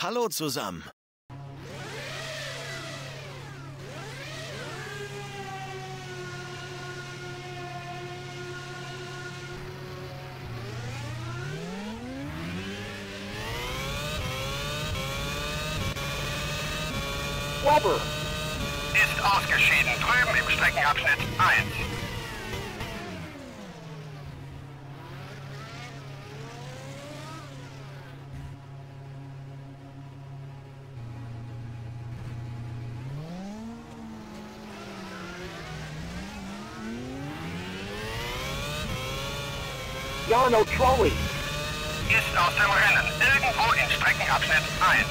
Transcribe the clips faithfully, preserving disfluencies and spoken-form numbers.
Hallo zusammen. Weber Ist ausgeschieden. Drüben im Streckenabschnitt eins. Jarno Trolli Ist aus dem Rennen. Irgendwo in Streckenabschnitt eins.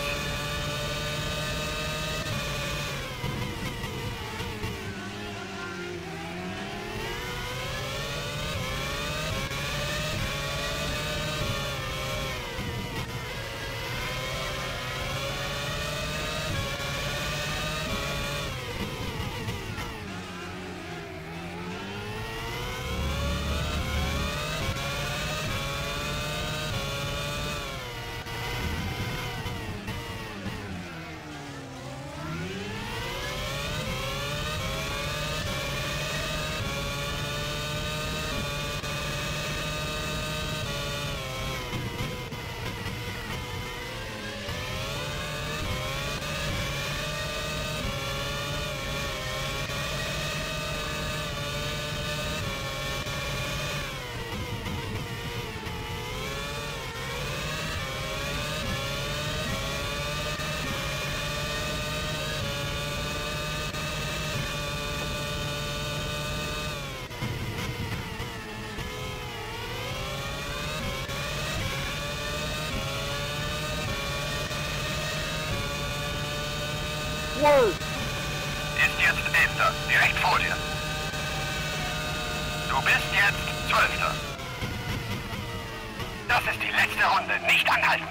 Word Ist jetzt Elfter. Direkt vor dir. Du bist jetzt Zwölfter. Das ist die letzte Runde. Nicht anhalten.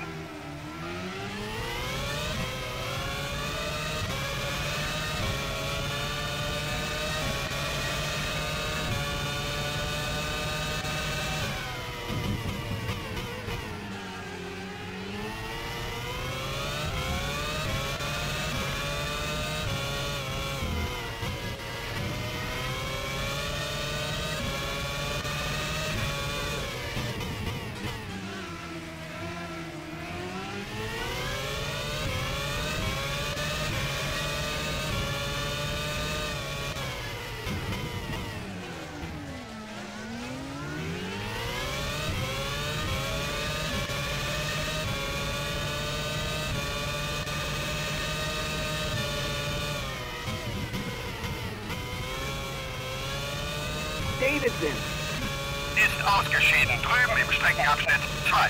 Davidson Ist ausgeschieden. Drüben im Streckenabschnitt zwei.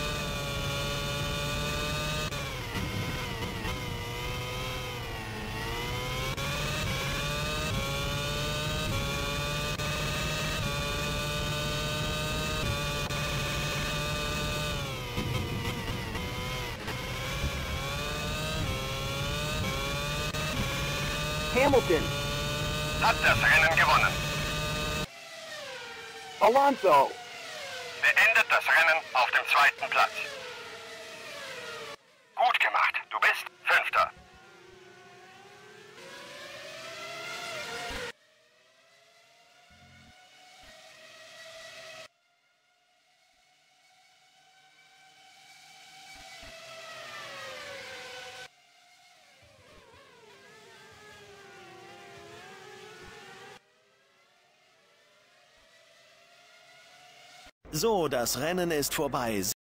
Hamilton Hat das Rennen gewonnen. Alonso Beendet das Rennen auf dem zweiten Platz. Gut gemacht. Du bist Fünfter. So, das Rennen ist vorbei.